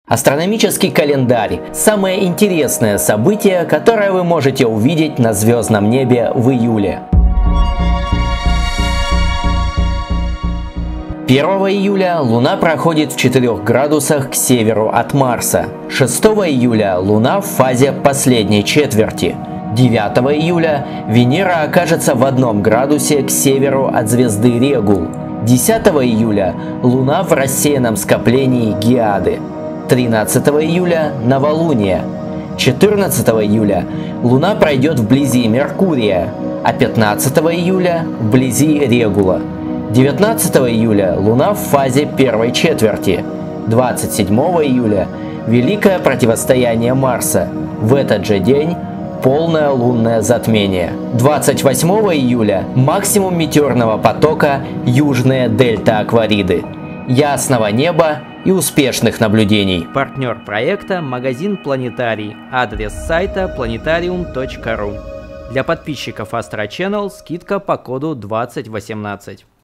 Астрономический календарь – самое интересное событие, которое вы можете увидеть на звездном небе в июле. 1 июля Луна проходит в 4 градусах к северу от Марса. 6 июля Луна в фазе последней четверти. 9 июля Венера окажется в 1 градусе к северу от звезды Регул. 10 июля Луна в рассеянном скоплении Геады. 13 июля – новолуние. 14 июля Луна пройдет вблизи Меркурия, а 15 июля – вблизи Регула. 19 июля Луна в фазе первой четверти. 27 июля – великое противостояние Марса. В этот же день полное лунное затмение. 28 июля – максимум метеорного потока Южные дельта Аквариды. Ясного неба и успешных наблюдений. Партнер проекта – магазин Планетарий. Адрес сайта planetarium.ru. Для подписчиков Astro Channel скидка по коду 2018.